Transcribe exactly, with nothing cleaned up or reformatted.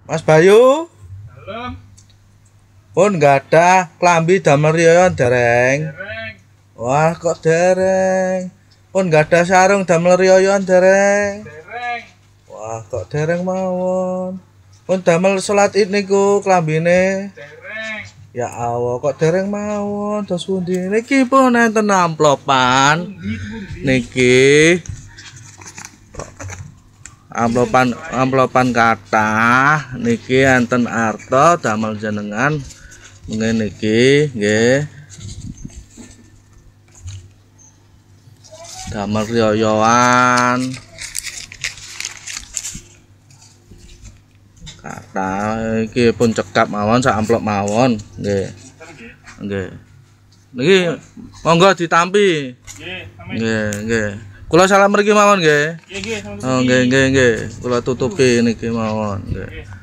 Mas Bayu. Dalem. Pun gadah klambi damel riyoyon dereng. Dereng. Wah, kok dereng. Pun gadah sarung damel riyoyon dereng. Dereng. Wah, kok dereng mawon. Pun damel salat Id niku klambine. Dereng. Ya Allah, kok dereng mawon. Dos pundi niki pun enten amplopan. Niki amplopan amplopan kathah niki enten arta damel jenengan ngene iki nggih. Damel riyoyoan. Kathah iki pun cekap mawon sak amplop mawon nggih. Nggih. Niki monggo ditampi. Nggih, sampe. Nggih, nggih. Kula salam mriki mawon nggih. Nggih, nggih, sampe. Oh, nggih, nggih, nggih. Kula tutupi niki mawon, nggih.